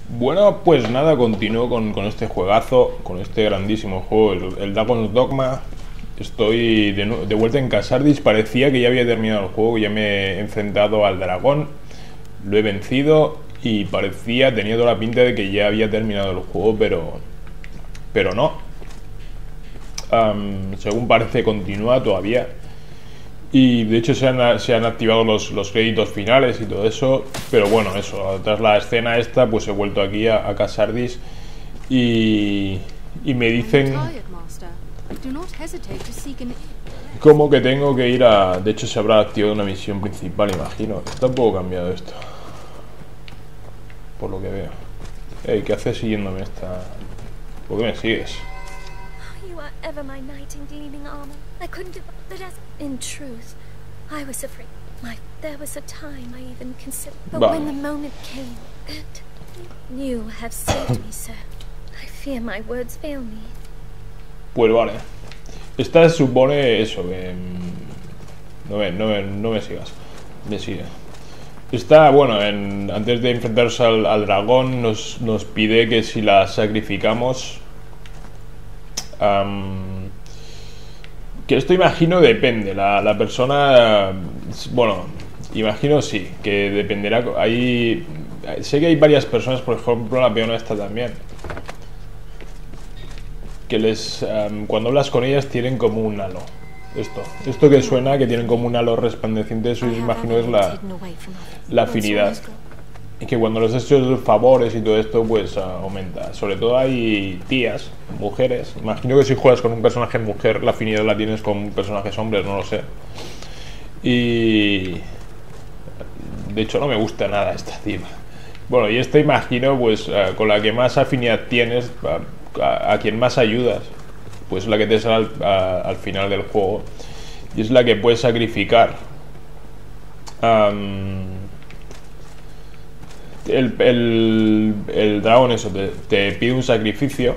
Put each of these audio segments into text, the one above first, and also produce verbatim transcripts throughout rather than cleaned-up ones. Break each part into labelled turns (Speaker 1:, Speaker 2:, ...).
Speaker 1: Bueno, pues nada, continúo con, con este juegazo, con este grandísimo juego, el, el Dragon's Dogma. Estoy de, de vuelta en Casardis. Parecía que ya había terminado el juego, ya me he enfrentado al dragón, lo he vencido y parecía, tenía toda la pinta de que ya había terminado el juego, pero, pero no. Um, según parece, continúa todavía. Y de hecho se han, se han activado los, los créditos finales y todo eso. Pero bueno, eso, tras la escena esta, pues he vuelto aquí a, a Casardis. Y, y me dicen como que tengo que ir a... De hecho se habrá activado una misión principal, imagino. Está un poco cambiado esto, por lo que veo. Hey, ¿qué haces siguiéndome esta...? ¿Por qué me sigues?
Speaker 2: Ever my knight in gleaming armor. I couldn't have, but as in truth, I was afraid. My, there was a time I even considered, but
Speaker 1: vale.
Speaker 2: When the moment came, and you have saved me, sir, I fear my words fail me.
Speaker 1: Pues vale. Esta supone eso, que... No me, no me, no me sigas. Me sigue. Esta, bueno, en, antes de enfrentarse al, al dragón, nos, nos pide que si la sacrificamos... Um, que esto imagino depende. La, la persona... Bueno, imagino sí, que dependerá. Hay, sé que hay varias personas, por ejemplo la peona esta también, que les um, cuando hablas con ellas tienen como un halo. Esto, esto que suena, que tienen como un halo resplandeciente, eso yo imagino es la, la afinidad. Y que cuando les hecho favores y todo esto, pues uh, aumenta. Sobre todo hay tías, mujeres. Imagino que si juegas con un personaje mujer, la afinidad la tienes con personajes hombres, no lo sé. Y... de hecho no me gusta nada esta tipa. Bueno, y esta imagino, pues, uh, con la que más afinidad tienes, uh, a, a quien más ayudas, pues la que te sale al, a, al final del juego. Y es la que puedes sacrificar. Um, El, el, el dragón eso te, te pide un sacrificio,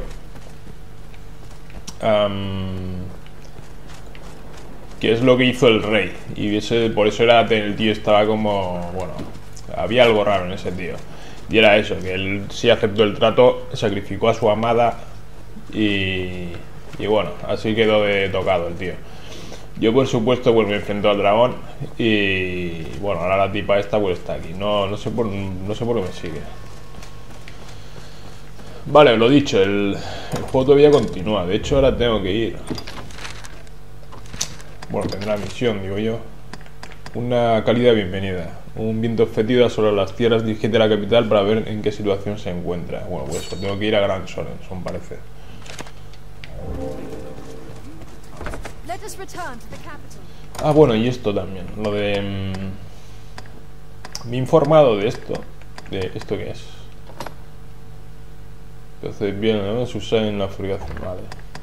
Speaker 1: um, que es lo que hizo el rey. Y ese, por eso era, el tío estaba como, bueno, había algo raro en ese tío. Y era eso, que él sí aceptó el trato, sacrificó a su amada. Y, y bueno, así quedó de tocado el tío. Yo por supuesto pues me enfrento al dragón. Y bueno, ahora la tipa esta pues está aquí. No, no sé por no sé por qué me sigue. Vale, lo dicho, el, el juego todavía continúa. De hecho ahora tengo que ir. Bueno, tendrá misión, digo yo. Una cálida bienvenida. Un viento fétido sobre las tierras, dirigente a la capital para ver en qué situación se encuentra. Bueno, pues eso, tengo que ir a Gran Sorenson, parece. Ah, bueno, y esto también, lo de... Mmm, me he informado de esto. ¿De esto qué es? Entonces, bien, ¿no? Se usa en la fabricación, vale.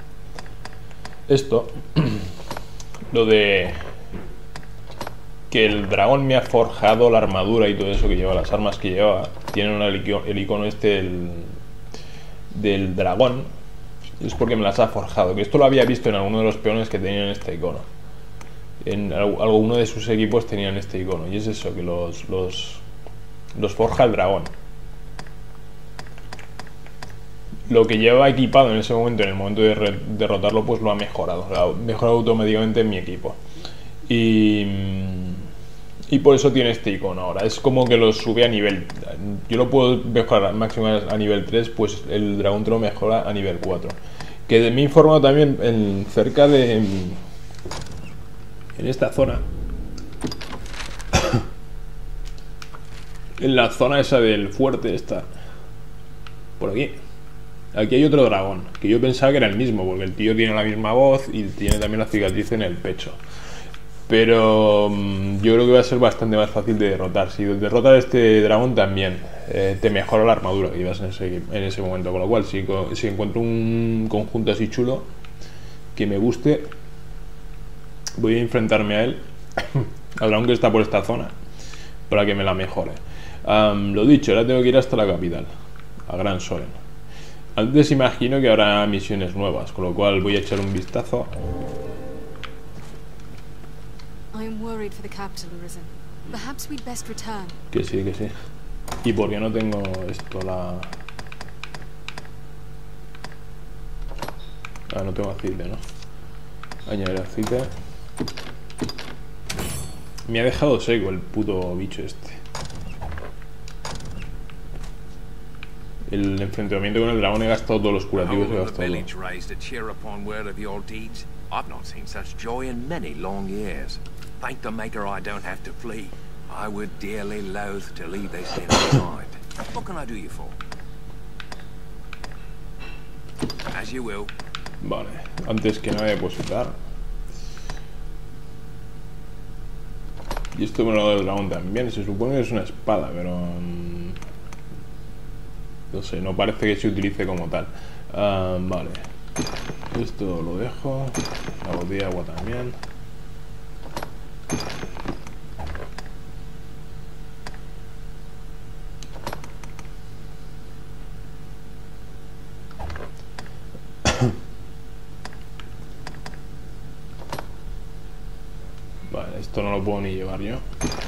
Speaker 1: Esto, lo de... que el dragón me ha forjado la armadura y todo eso que lleva, las armas que lleva. Tienen el icono, el icono este del, del dragón. Es porque me las ha forjado. Que esto lo había visto en alguno de los peones que tenían este icono. En alguno de sus equipos tenían este icono. Y es eso, que los, los, los forja el dragón. Lo que lleva equipado en ese momento, en el momento de re derrotarlo, pues lo ha mejorado. Lo ha mejorado automáticamente en mi equipo. Y... y por eso tiene este icono ahora. Es como que lo sube a nivel... Yo lo puedo mejorar máximo a nivel tres, pues el dragón te lo mejora a nivel cuatro. Que me he informado también en, cerca de... En, en esta zona. En la zona esa del fuerte está. Por aquí. Aquí hay otro dragón. Que yo pensaba que era el mismo, porque el tío tiene la misma voz y tiene también la cicatriz en el pecho. Pero um, yo creo que va a ser bastante más fácil de derrotar. Si derrotas a este dragón también eh, te mejora la armadura que llevas en ese, en ese momento. Con lo cual, si, si encuentro un conjunto así chulo que me guste, voy a enfrentarme a él, al dragón que está por esta zona, para que me la mejore. Um, lo dicho, ahora tengo que ir hasta la capital, a Gran Soren. Antes imagino que habrá misiones nuevas, con lo cual voy a echar un vistazo. Que sí, que sí. ¿Y por qué no tengo esto, la, Ah, no tengo aceite, ¿no? Añadir aceite. Me ha dejado seco el puto bicho este. El enfrentamiento con el dragón he gastado todos los curativos que he gastado.
Speaker 3: I've not seen such joy in many long years. Thank the Maker I don't have to flee. I would dearly loathe to leave this inn behind. What can I do you for? As you will.
Speaker 1: Vale, antes que nada depositar. Y esto con lo del dragón también. Se supone que es una espada, pero... Um, no sé, no parece que se utilice como tal. Um, vale. Esto lo dejo. La botella de agua también. Vale, esto no lo puedo ni llevar yo.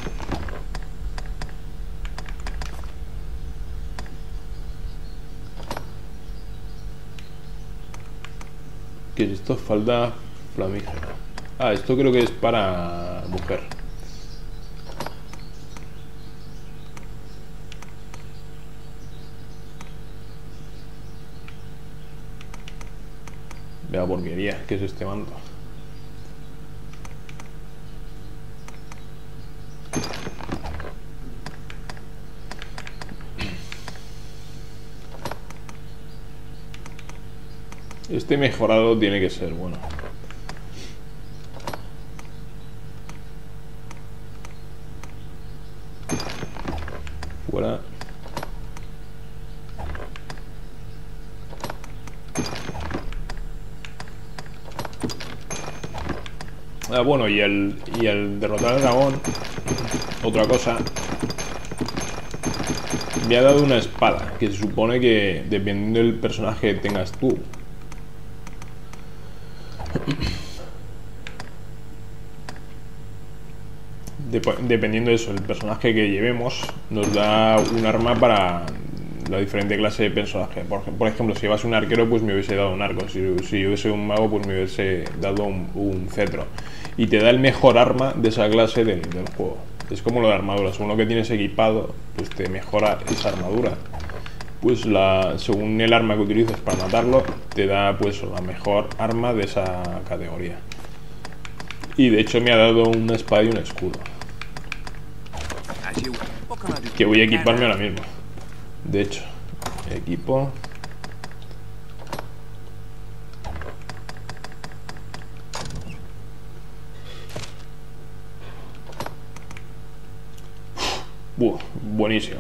Speaker 1: ¿Qué es esto? Falda flamígera. Ah, esto creo que es para mujer. Vea porquería, ¿qué es este manto? Este mejorado tiene que ser bueno. Fuera. Ah, bueno, y el, y el derrotar al dragón, otra cosa, me ha dado una espada, que se supone que dependiendo del personaje que tengas tú, Dep dependiendo de eso, el personaje que llevemos nos da un arma para la diferente clase de personaje. Por, por ejemplo, si llevas un arquero, pues me hubiese dado un arco. Si, si yo hubiese un mago, pues me hubiese dado un, un cetro. Y te da el mejor arma de esa clase del, del juego. Es como lo de armadura. Según lo que tienes equipado, pues te mejora esa armadura. Pues la, según el arma que utilices para matarlo, te da pues la mejor arma de esa categoría. Y de hecho me ha dado una espada y un escudo, que voy a equiparme ahora mismo. De hecho, equipo. Buah, buenísimo.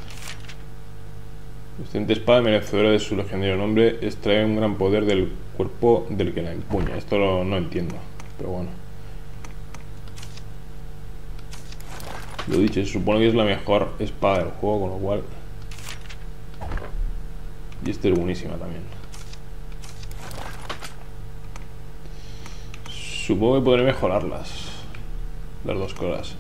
Speaker 1: Excelente espada, merecedora de su legendario nombre, extrae un gran poder del cuerpo del que la empuña. Esto lo, no entiendo, pero bueno. Lo dicho, se supone que es la mejor espada del juego, con lo cual... Y esta es buenísima también. Supongo que podré mejorarlas, las dos cosas.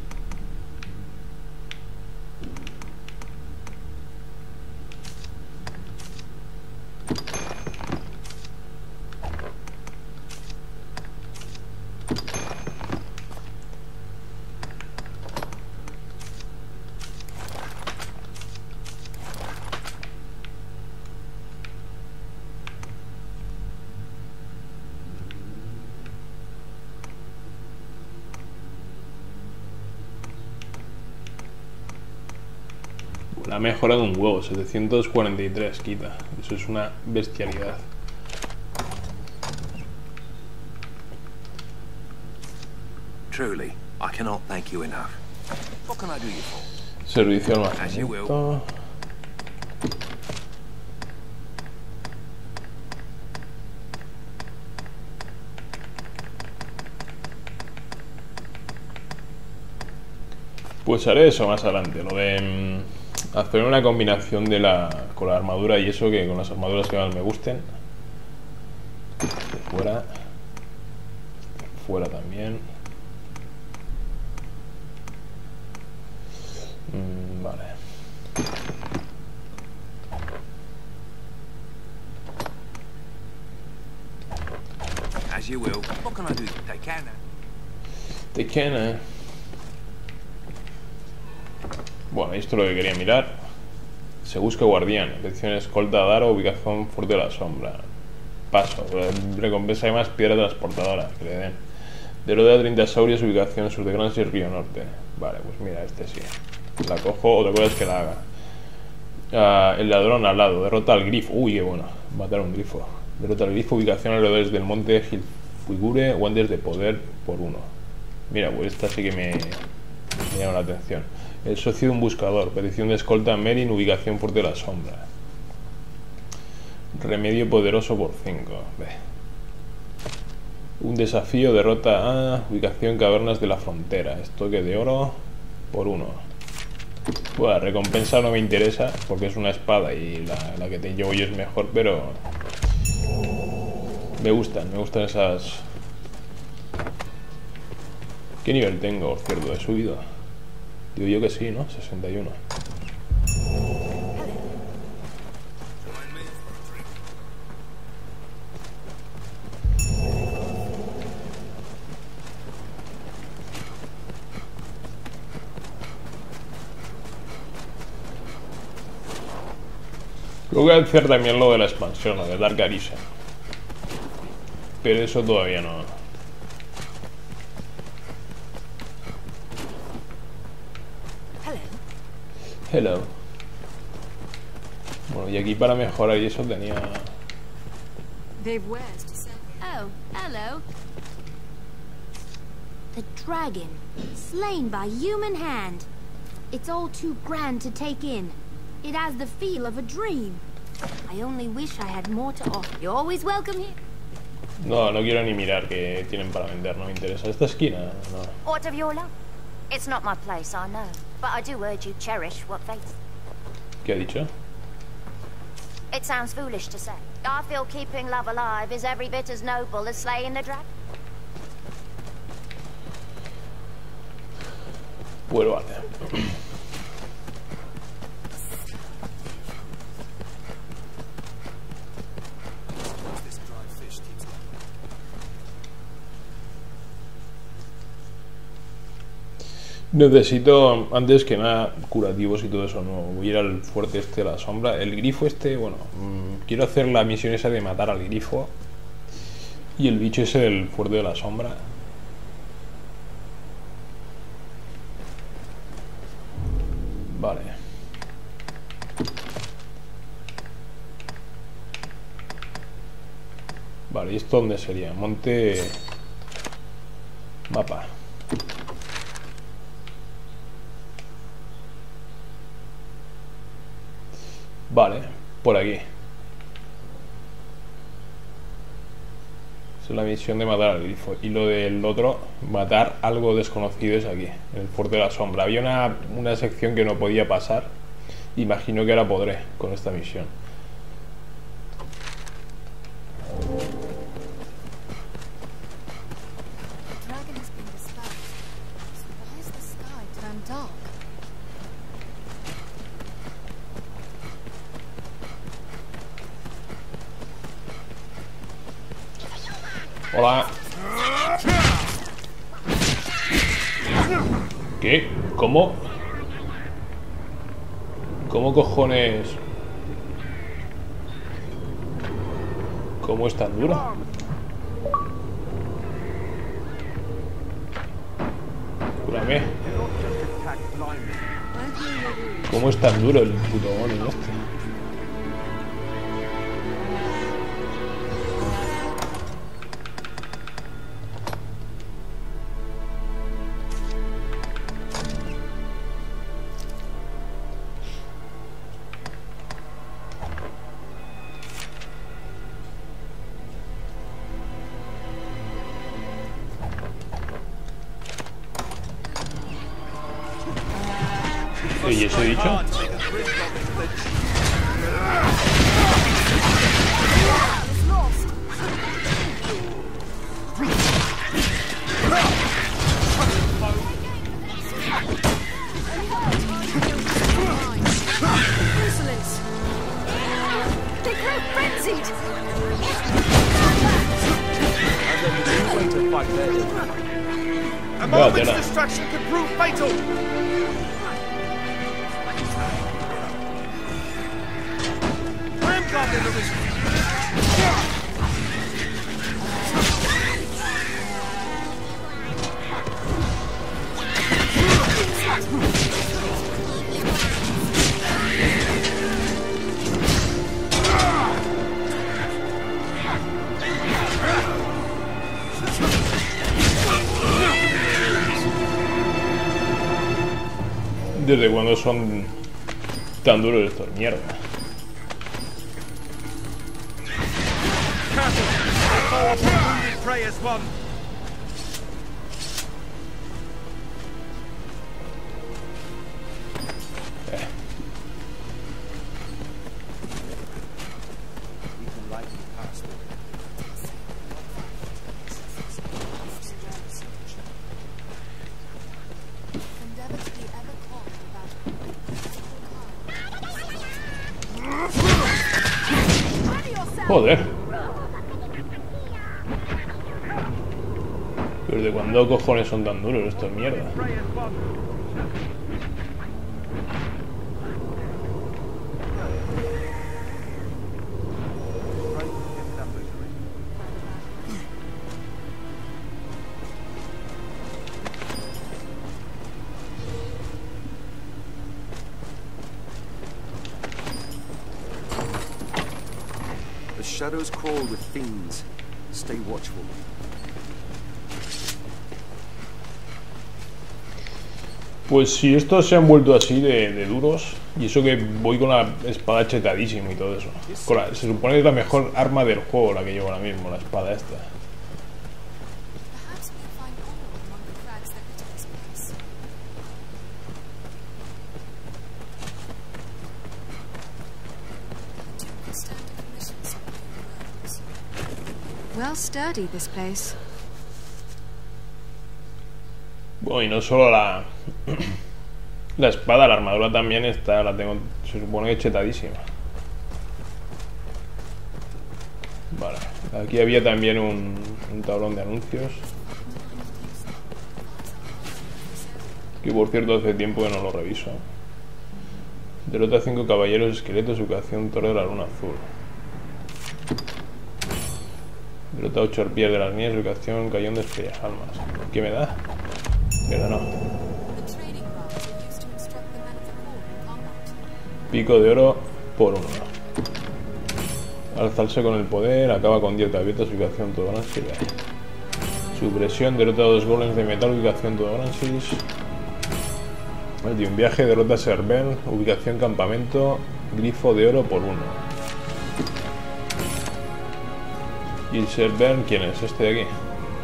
Speaker 1: La ha mejorado un huevo, setecientos cuarenta y tres quita. Eso es una bestialidad.
Speaker 3: Truly, I cannot thank you enough. What can I do you for?
Speaker 1: Servicio al almacenamiento. Pues haré eso más adelante, lo de mmm, hacer una combinación de la con la armadura y eso, que con las armaduras que más me gusten. De fuera. De fuera también. Mm, vale.
Speaker 3: As you will. What can I do? Take care now.
Speaker 1: Te queda. Bueno, esto es lo que quería mirar. Se busca guardián. Petición escolta Daro, ubicación Fuerte de la Sombra. Paso. Recompensa además piedra transportadora que le den. Derrota de treinta saurios, ubicación sur de Gran y Río Norte. Vale, pues mira, este sí. La cojo, otra cosa es que la haga. Uh, el ladrón al lado. Derrota al grifo. Uy, qué bueno. Matar a un grifo. Derrota al grifo, ubicación alrededor del monte Gilfigure, guantes de poder por uno. Mira, pues esta sí que me, me llama la atención. El socio de un buscador. Petición de escolta a Merin, ubicación Fuerte de la Sombra. Remedio poderoso por cinco. Un desafío, derrota a ubicación Cavernas de la Frontera. Estoque de oro por uno. Bueno, la recompensa no me interesa porque es una espada y la, la que te llevo yo es mejor, pero me gustan, me gustan esas. ¿Qué nivel tengo? Cierto, he subido. Digo yo que sí, ¿no? sesenta y uno. Luego voy a hacer también lo de la expansión, lo de Dark Arisen. Pero eso todavía no. Hello. Bueno, y aquí para mejorar y eso tenía.
Speaker 4: Oh, hello. The dragon, slain by human hand. It's all too grand to take in. It has the feel of a dream. I only wish I had more to offer. You're always welcome here.
Speaker 1: No, no quiero ni mirar que tienen para vender, no me interesa. Esta esquina, no.
Speaker 5: What of your love? It's not my place, I know. But I do urge you cherish what faith.
Speaker 1: ¿Qué ha dicho?
Speaker 5: It sounds foolish to say. I feel keeping love alive is every bit as noble as slaying the dragon.
Speaker 1: Bueno, vale. Necesito, antes que nada, curativos y todo eso, no. Voy a ir al fuerte este de la sombra. El grifo este, bueno, mmm, quiero hacer la misión esa de matar al grifo. Y el bicho ese del fuerte de la sombra. Vale. Vale, ¿y esto dónde sería? Monte... Mapa. Vale, por aquí. Esa es la misión de matar al grifo. Y lo del otro, matar algo desconocido, es aquí, en el fuerte de la sombra. Había una, una sección que no podía pasar. Imagino que ahora podré con esta misión. Hola. ¿Qué? ¿Cómo? ¿Cómo cojones? ¿Cómo es tan duro? Cúrame. ¿Cómo es tan duro el puto mono este? ¿Y eso he dicho?
Speaker 6: A moment's distraction can prove fatal. I am guarding the risk.
Speaker 1: ¿Desde cuándo son tan duros estos mierda? Eh. Joder. ¿Pero de cuándo cojones son tan duros estos mierda?
Speaker 7: The shadows crawl with fiends. Stay watchful.
Speaker 1: Pues si estos se han vuelto así de, de duros, y eso que voy con la espada chetadísima y todo eso. Con la, se supone que es la mejor arma del juego la que llevo ahora mismo, la espada esta.
Speaker 8: Well sturdy this place.
Speaker 1: Bueno, y no solo la la espada, la armadura también está, la tengo, se supone que chetadísima. Vale, aquí había también un, un tablón de anuncios. Que por cierto hace tiempo que no lo reviso. Derrota a cinco caballeros esqueletos, ubicación Torre de la Luna Azul. Derrota a ocho arpías de las nieves, ubicación Cañón de Estrellas Almas. ¿Qué me da? Pero no. Pico de oro por uno. Alzarse con el poder, acaba con diez abiertas, ubicación todo gran sirve. Supresión, derrota a dos golems de metal, ubicación todo Gransis. Un viaje, derrota a Serben, ubicación campamento, grifo de oro por uno. ¿Y el Serben quién es? Este de aquí.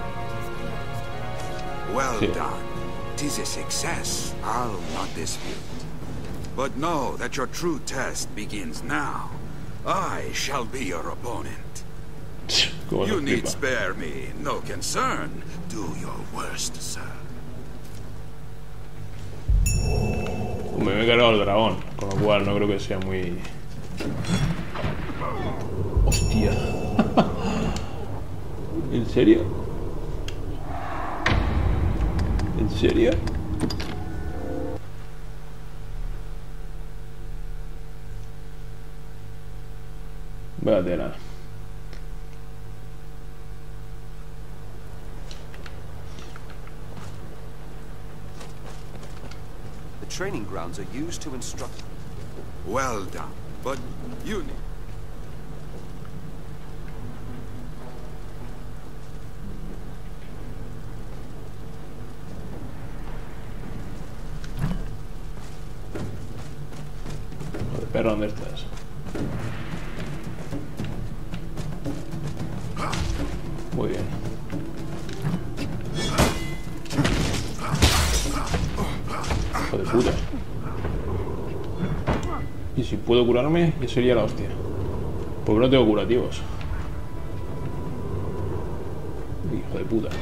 Speaker 9: Well
Speaker 1: Sí.
Speaker 9: done. 'Tis a success, I'll not dispute. But know that your true test begins now. I shall be your opponent.
Speaker 1: ¿Cómo
Speaker 9: You
Speaker 1: se
Speaker 9: need
Speaker 1: flipa?
Speaker 9: spare me no concern. Do your worst, sir.
Speaker 1: Me he cargado el dragón, con lo cual no creo que sea muy... Hostia. ¿En serio? ¿En serio? Vaya tela.
Speaker 7: The training grounds are used to instruct.
Speaker 9: Well done. But you need...
Speaker 1: Joder, perro, ¿dónde estás? Muy bien. Hijo de puta. Y si puedo curarme, ya sería la hostia. Porque no tengo curativos. Hijo de puta.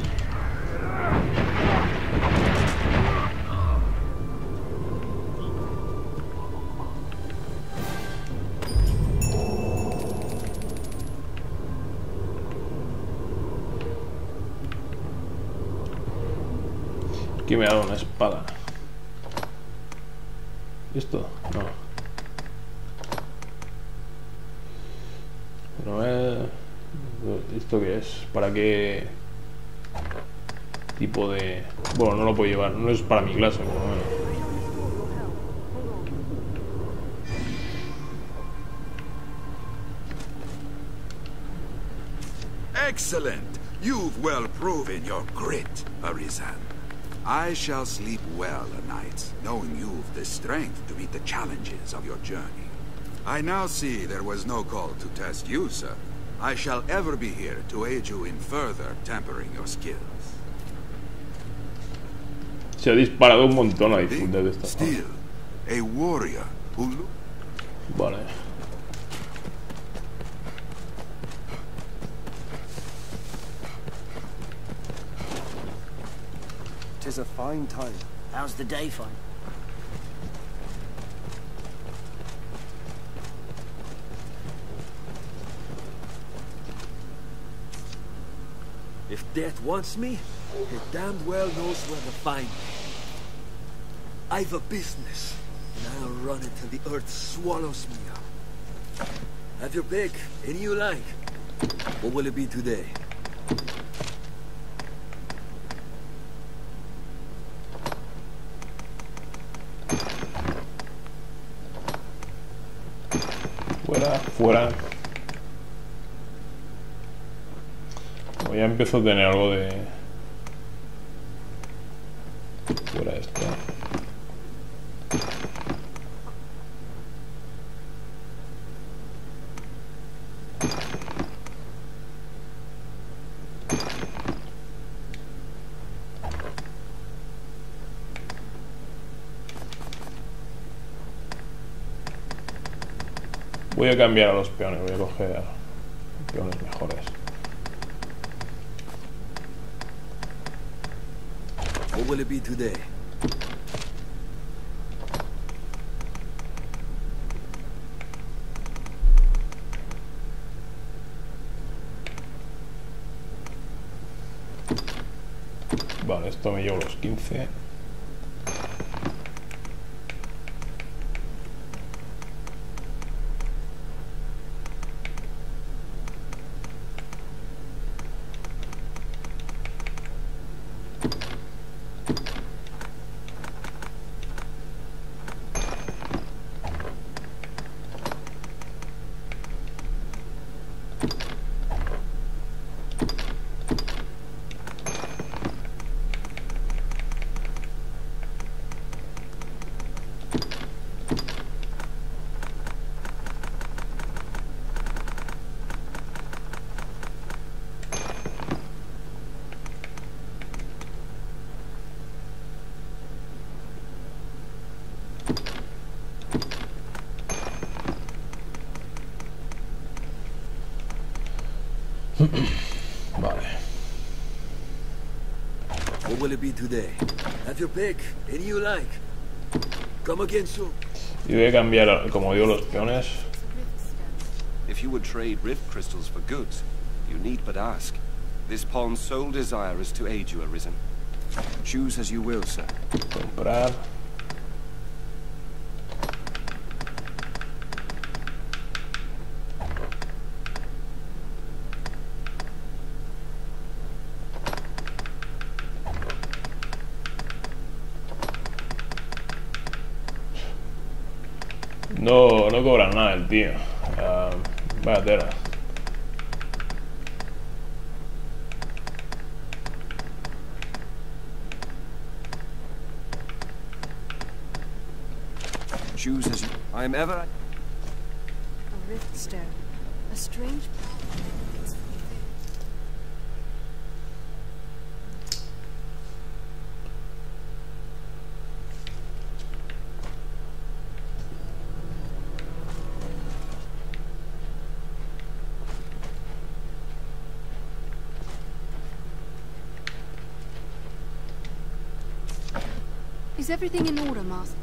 Speaker 1: Aquí me ha dado una espada. ¿Esto? No. No es... ¿Esto qué es? ¿Para qué tipo de...? Bueno, no lo puedo llevar. No es para mi clase, por lo menos.
Speaker 9: Excellent! You've well proven your grit, Arisen. I shall sleep well a night, knowing you've the strength to meet the challenges of your journey. I now see there was no call to test you, sir. I shall ever be here to aid you in further tempering your skills.
Speaker 1: Se ha disparado un montón a disfrutar de esta.
Speaker 9: Still, a warrior who...
Speaker 1: Vale.
Speaker 7: Tis a fine time.
Speaker 10: How's the day fine?
Speaker 11: If death wants me, it damned well knows where to find me. I've a business, and I'll run it till the earth swallows me up. Have your pick, any you like. What will it be today?
Speaker 1: Fuera, fuera. Como ya empiezo a tener algo de... Fuera esto. Voy a cambiar a los peones, voy a coger peones mejores.
Speaker 11: What will it be today?
Speaker 1: Vale, esto me llevo los quince. Vale.
Speaker 11: What will it be today? Have your pick, any you like. Come again soon.
Speaker 1: Y voy a cambiar, como digo, los peones.
Speaker 7: If you would trade rift crystals for goods, you need but ask. This pawn's sole desire is to aid you, Arisen. Choose as you will, sir.
Speaker 1: Comprar. No, no cobran nada el tío. Uh, vaya tela.
Speaker 7: Choose as you... I am ever...
Speaker 8: A rift stone. A strange... Is everything in order, Master?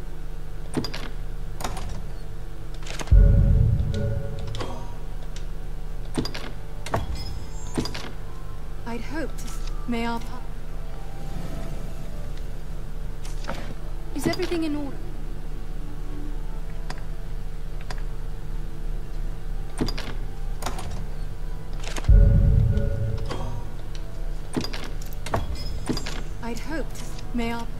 Speaker 8: I'd hoped. May our... everything in order? I'd hoped. May I?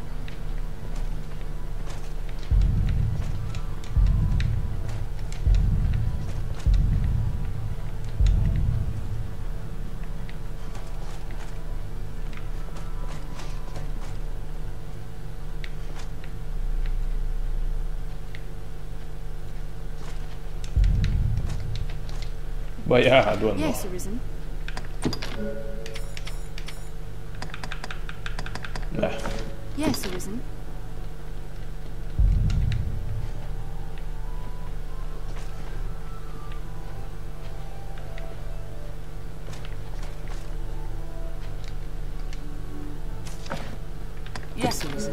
Speaker 1: Vaya atuendo.
Speaker 8: Yes, Arisen.
Speaker 1: Nah.
Speaker 8: Yes, Arisen. Yes, Arisen.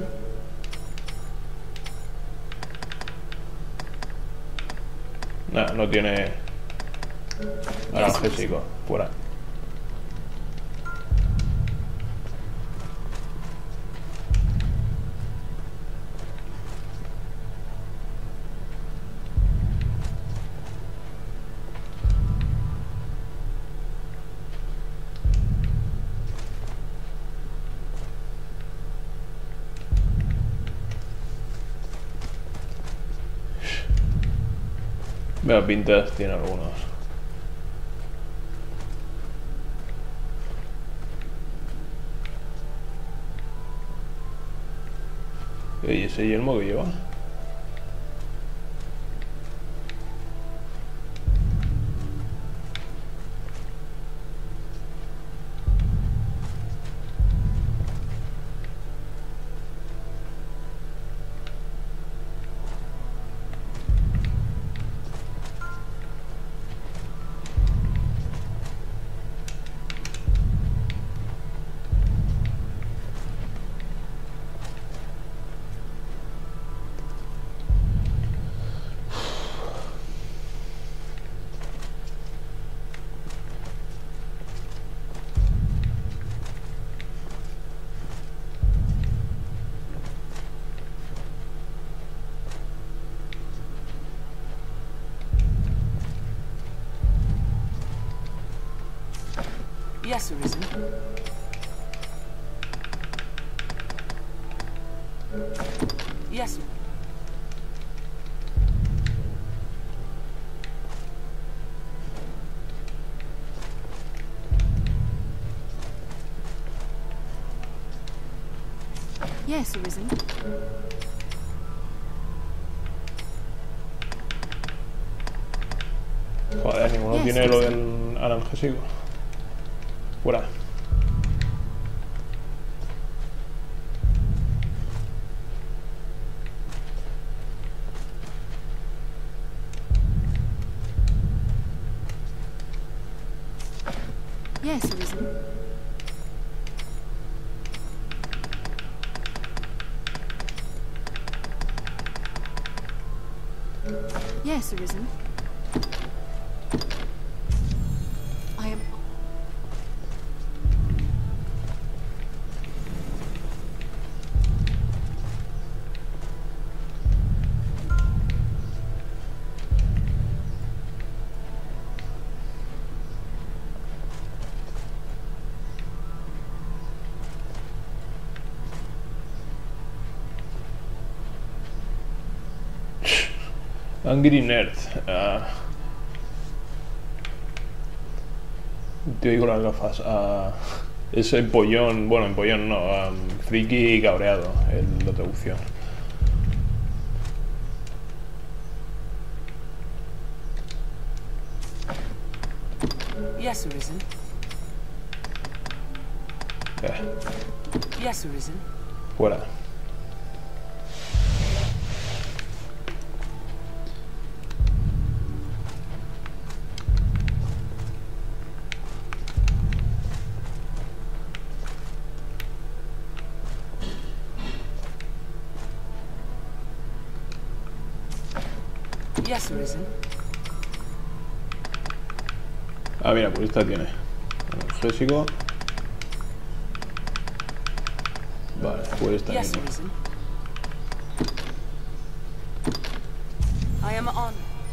Speaker 1: Nah, no tiene analgésico. Fuera. Veo pintas, tiene algunos. ¿Y ese yelmo que lleva?
Speaker 8: Yes, Arisen. Yes. Yes, Arisen.
Speaker 1: Joder, ninguno
Speaker 8: Yes,
Speaker 1: tiene lo
Speaker 8: Arisen.
Speaker 1: del analgésico. Fuera.
Speaker 8: Yes, Arisen. Yes, Arisen. I am...
Speaker 1: Angry Nerd. Uh, te digo las gafas. Uh, es empollón. Bueno, empollón no. Um, friki cabreado en la traducción.
Speaker 8: Yes, Arisen.
Speaker 1: Eh,
Speaker 8: Yes, Arisen.
Speaker 1: fuera.
Speaker 8: Yes, Arisen.
Speaker 1: Ah, mira, pues esta tiene analgésico. Vale, pues esta
Speaker 8: Yes,
Speaker 1: misma.
Speaker 8: Arisen. I am on.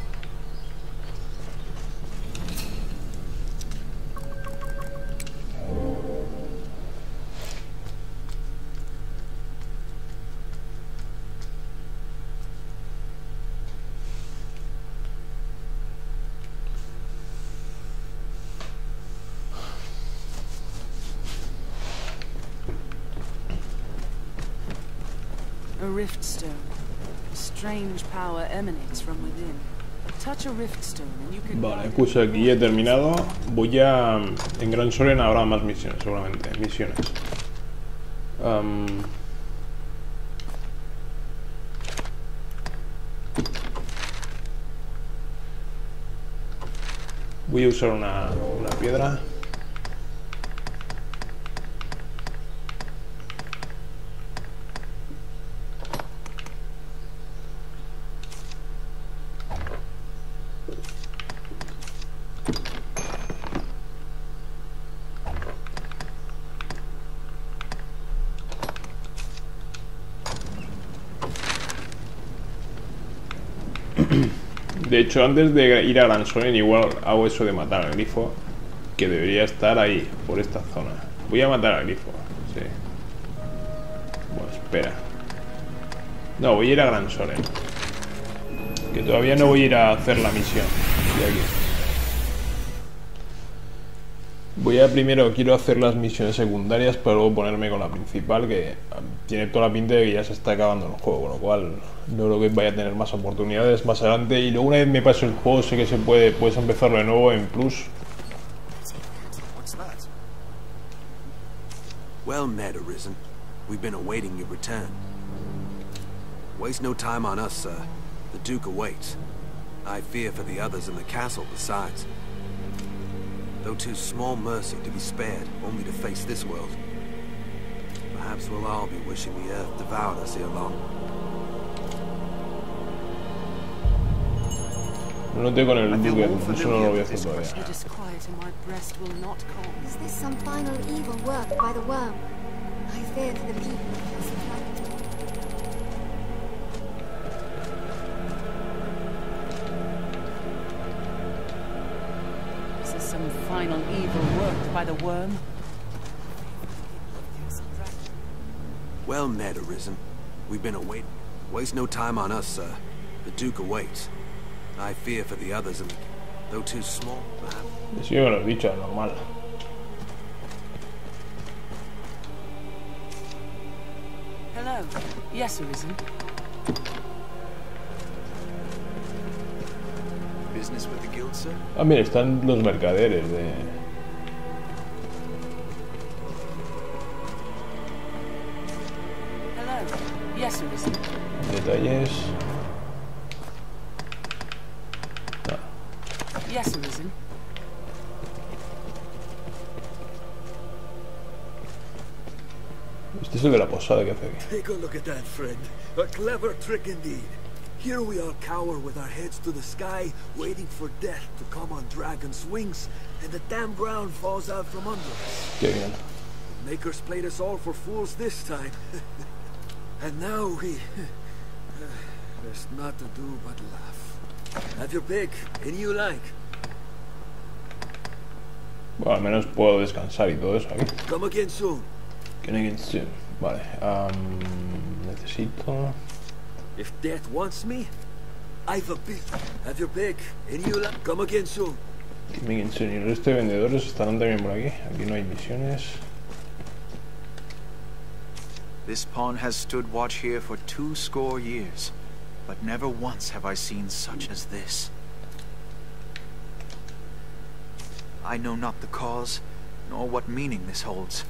Speaker 8: A rift stone. A strange power emanates from within. Touch a rift stone and you can.
Speaker 1: Vale, pues aquí he terminado. Voy a... En Gran Soren habrá más misiones, seguramente. Misiones. Um... Voy a usar una, una piedra. De hecho, antes de ir a Gran Soren, igual hago eso de matar al grifo, que debería estar ahí, por esta zona. Voy a matar al grifo, sí. Bueno, espera. No, voy a ir a Gran Soren. Que todavía no voy a ir a hacer la misión de aquí. Voy a primero, quiero hacer las misiones secundarias para luego ponerme con la principal, que tiene toda la pinta de que ya se está acabando el juego, con lo cual no creo que vaya a tener más oportunidades más adelante. Y luego una vez me paso el juego, sé que se puede, puedes empezarlo de nuevo en Plus.
Speaker 7: Well met, Arisen. We've been awaiting your return. Waste no time on us, sir. The Duke awaits. I fear for the others in the castle besides. Though too small mercy to be spared, only to face this world. Perhaps we'll all be wishing the earth devoured us ere long.
Speaker 1: No estoy con el Duque, eso no lo voy a hacer todavía.
Speaker 4: Is this some final evil worked by the worm? I fear for the people of Castle Blackwood.
Speaker 8: Is this some final evil worked by the worm?
Speaker 7: Well met, Arisen. We've been awaiting. Waste no time on us, sir. The Duke awaits. I fear for the others, and though too small, perhaps.
Speaker 1: Sí, me lo he dicho, normal.
Speaker 8: Hello. Yes, Arisen.
Speaker 7: Business with the guild, sir?
Speaker 1: Ah, mira, están los mercaderes de...
Speaker 8: Hello. Yes, Arisen.
Speaker 1: Detalles...
Speaker 8: Yes, Arisen.
Speaker 1: Este es el de la posada que hace aquí.
Speaker 11: Take a look at that, friend. A clever trick indeed. Here we all cower with our heads to the sky, waiting for death to come on dragon's wings, and the damn ground falls out from under us.
Speaker 1: Qué bien.
Speaker 11: Makers played us all for fools this time. And now we... There's not to do but laugh. Have your pick, any you like.
Speaker 1: Bueno, al menos puedo descansar y todo eso aquí.
Speaker 11: Come again soon.
Speaker 1: Can again soon. Vale. Um, necesito...
Speaker 11: If death wants me, I've a pick. Have your pick, any you like. Come again soon.
Speaker 1: Come again soon. Y el resto de vendedores estarán también por aquí. Aquí no hay misiones.
Speaker 10: This pawn has stood watch here for two score years, but never once have I seen such as this. I know not the cause, nor what meaning this holds.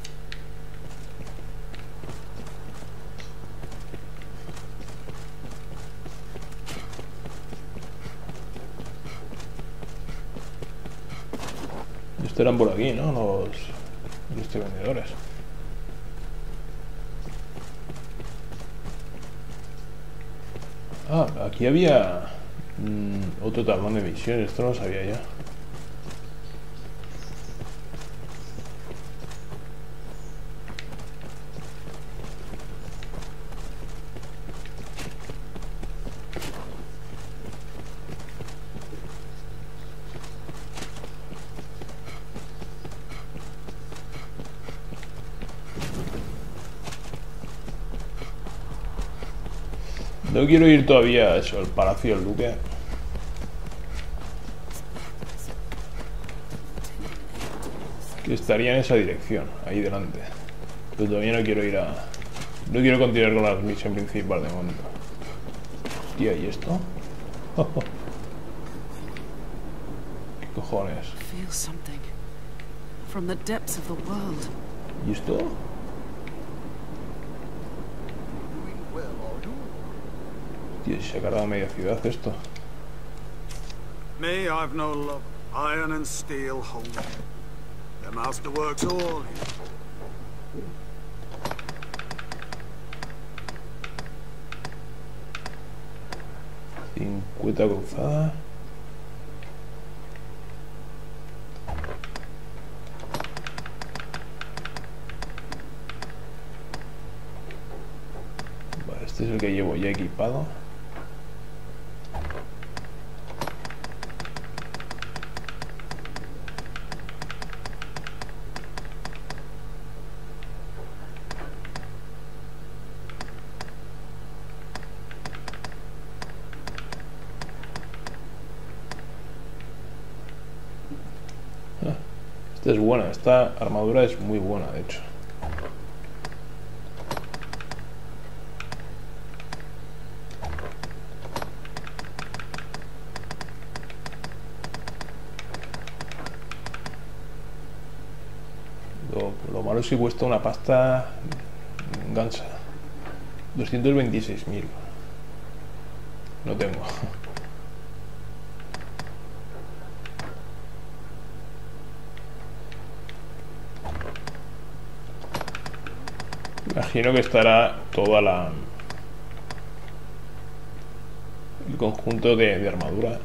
Speaker 1: Estos eran por aquí, ¿no? Los, los vendedores. Ah, aquí había mmm, otro tablón de misiones. Esto no lo sabía ya. No quiero ir todavía a eso, al Palacio del Duque. Que estaría en esa dirección, ahí delante. Pero todavía no quiero ir a... No quiero continuar con la misión principal de momento. Hostia, ¿y esto? ¿Qué cojones?
Speaker 8: Feel something from the depths of the world.
Speaker 1: ¿Y esto? Tío, se ha cargado media ciudad esto.
Speaker 9: Me, I've no love. Iron and steel hold. The master works all here.
Speaker 1: cincuenta cruzadas. Vale, este es el que llevo ya equipado. Esta es buena, esta armadura es muy buena, de hecho. Lo, lo malo es que cuesta una pasta gansa. doscientos veintiséis mil. No tengo. Imagino que estará toda la... el conjunto de, de armadura.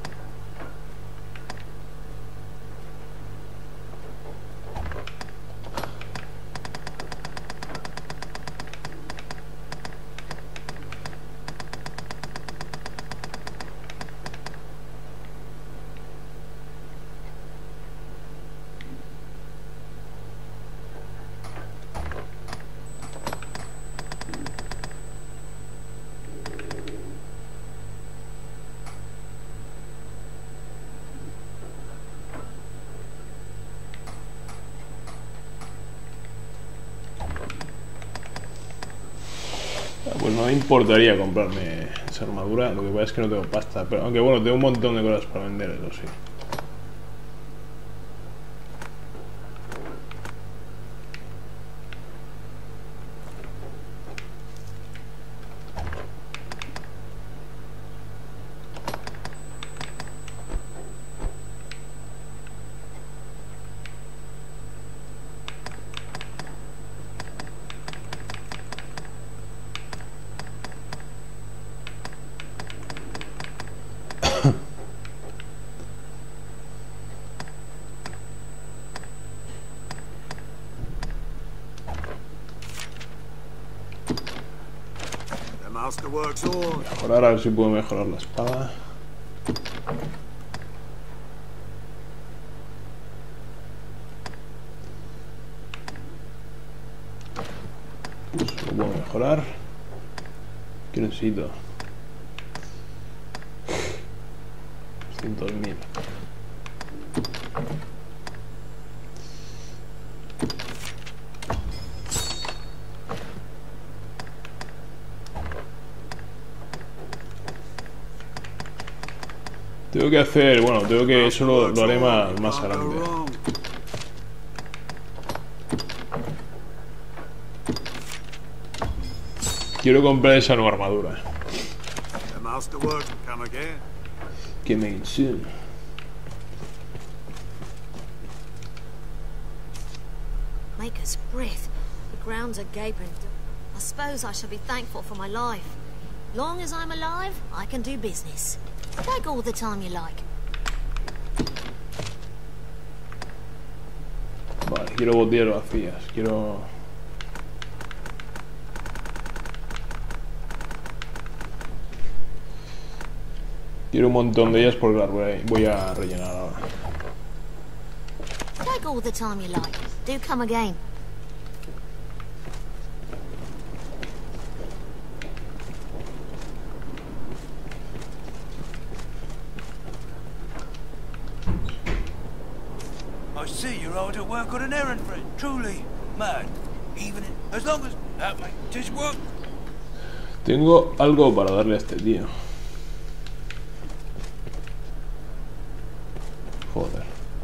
Speaker 1: Pues no me importaría comprarme esa armadura. Lo que pasa es que no tengo pasta. Pero aunque bueno, tengo un montón de cosas para vender, eso sí. Mejorar, a ver si puedo mejorar la espada. Pues lo puedo mejorar. ¿Qué necesito? doscientos mil. Tengo que hacer, bueno, tengo que, eso lo, lo haré más, más grande. Quiero comprar esa nueva armadura. Que me insune.
Speaker 12: Maker's breath. The grounds are gaping. I suppose I shall be thankful for my life. Long as I'm alive, I can do business. Take all the time you like.
Speaker 1: Vale, quiero botellas vacías. Quiero... Quiero un montón de ellas porque las voy a, voy a rellenar ahora.
Speaker 12: Take all the time you like. Do come again.
Speaker 6: I see you're hard at work on an errand, friend. Truly, man. Even in, as long as that mate, just work.
Speaker 1: Tengo algo para darle a este tío. Joder.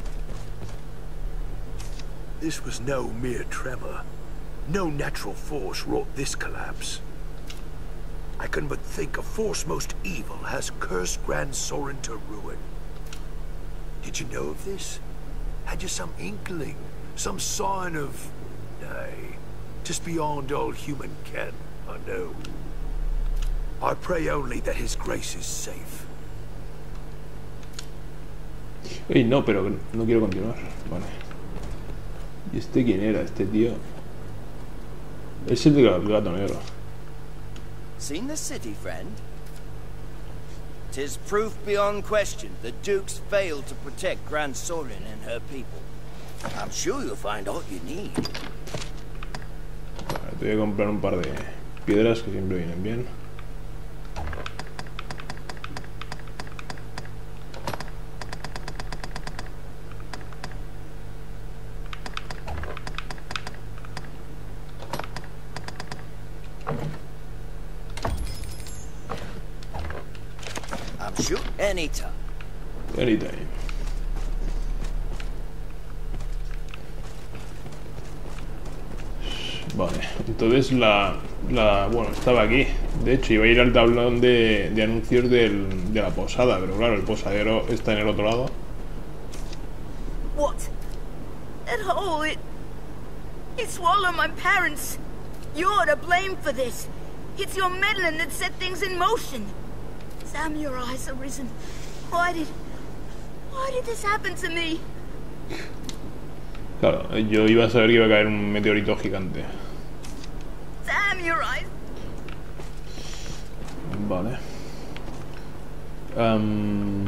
Speaker 13: This was no mere tremor. No natural force wrought this collapse. I can but think a force most evil has cursed Grand Sorin to ruin. Did you know of this? Had you some inkling? Some sign of... nay, just beyond all human ken, I know. I pray only that his grace is safe.
Speaker 1: Ey, no, pero no quiero continuar. Vale. ¿Y este quién era? Este tío... Es el del gato negro.
Speaker 14: Seen the city, friend? 'Tis proof beyond question the Duke's failed to protect Grand Sorin and her people. I'm sure you'll find all you need.
Speaker 1: Vale, te voy a comprar un par de piedras que siempre vienen bien.
Speaker 14: I'm sure anytime.
Speaker 1: Anytime. Vale, entonces la, la... Bueno, estaba aquí. De hecho, iba a ir al tablón de, de anuncios del, de la posada, pero claro, el posadero está en el otro lado.
Speaker 15: What? That hole, it... It swallowed my parents. You're to blame for this. It's your meddling that set things in motion. Samurai has arisen. Why did... Why did this happen to me?
Speaker 1: Claro, yo iba a saber que iba a caer un meteorito gigante.
Speaker 15: Samurai.
Speaker 1: Vale. Um...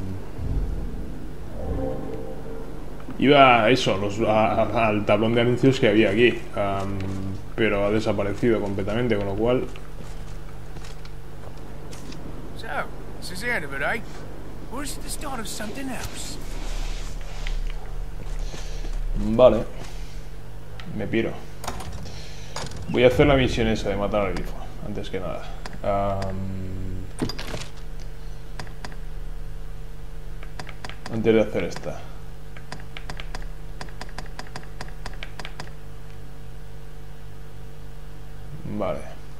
Speaker 1: Iba a eso, los, a, a, al tablón de anuncios que había aquí. Um, pero ha desaparecido completamente, con lo cual...
Speaker 6: So, this is the end of it, eh? Or is it the start of something else?
Speaker 1: Vale. Me piro. Voy a hacer la misión esa de matar al grifo, antes que nada. Um, antes de hacer esta. Vale.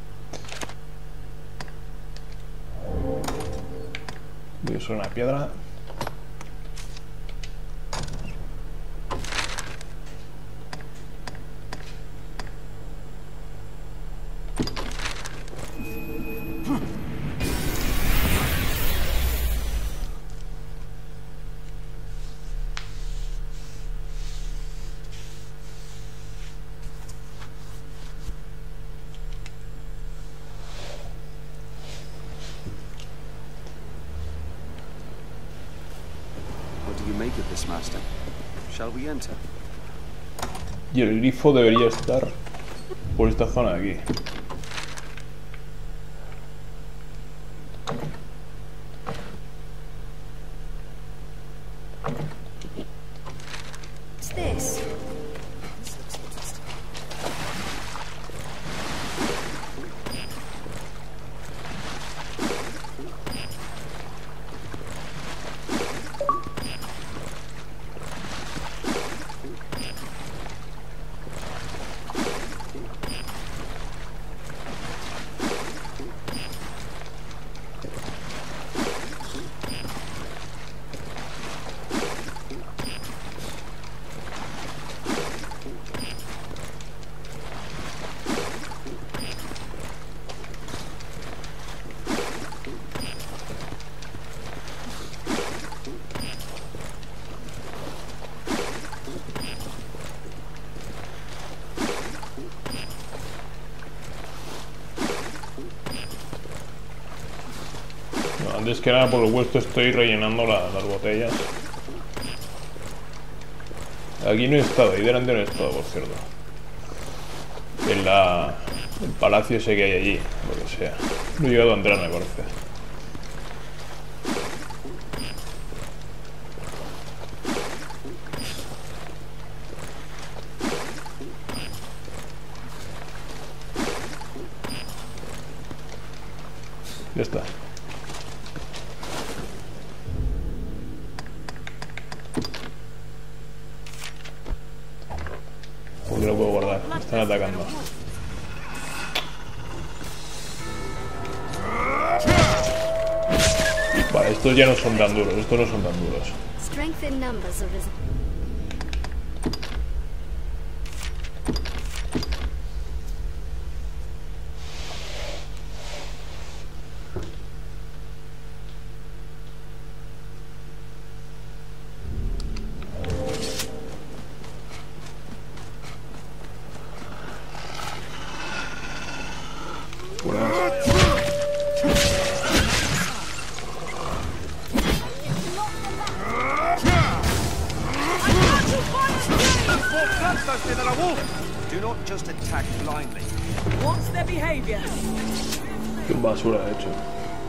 Speaker 1: Voy a usar una piedra.
Speaker 7: Master. Shall we enter?
Speaker 1: Y el grifo debería estar por esta zona de aquí.
Speaker 12: What's this? Antes que nada, por lo puesto, estoy rellenando la, las botellas. Aquí no he estado, ahí delante no he estado, por cierto. En la... el palacio ese que hay allí, lo que sea. No he llegado a entrar, me parece.
Speaker 1: Ya está. Porque lo puedo guardar. Me están atacando. Vale, estos ya no son tan duros. Estos no son tan duros.
Speaker 4: Strength in numbers are risen.
Speaker 10: Do not just attack blindly.
Speaker 8: What's their behavior?
Speaker 1: Qué basura he hecho.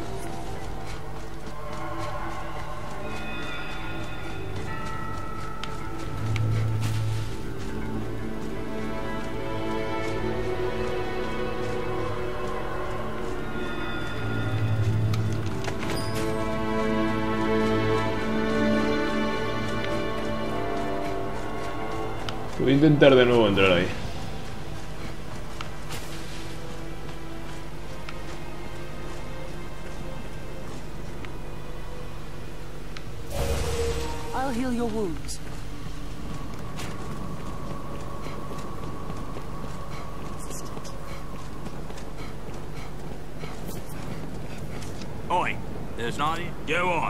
Speaker 1: Voy a intentar de nuevo entrar ahí.
Speaker 8: I'll heal your wounds.
Speaker 6: Oi, there's ninety. Go on.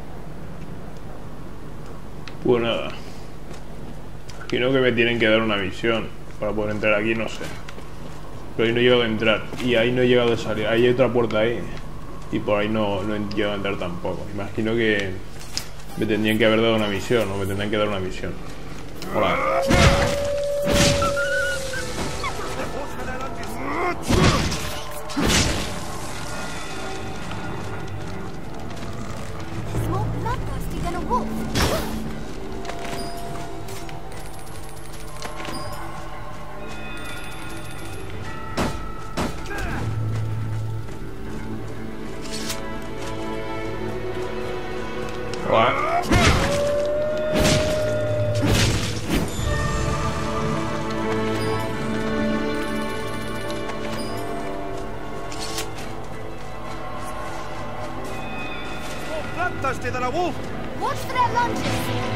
Speaker 1: Pues nada. Imagino que me tienen que dar una misión para poder entrar aquí, no sé. Pero ahí no he llegado a entrar. Y ahí no he llegado a salir. Ahí hay otra puerta ahí. Y por ahí no, no he llegado a entrar tampoco. Imagino que me tendrían que haber dado una misión. O me tendrían que dar una misión. Hola.
Speaker 4: He's more bloodthirsty than a wolf.
Speaker 10: Bloodthirsty than a wolf.
Speaker 4: Watch for their lunges.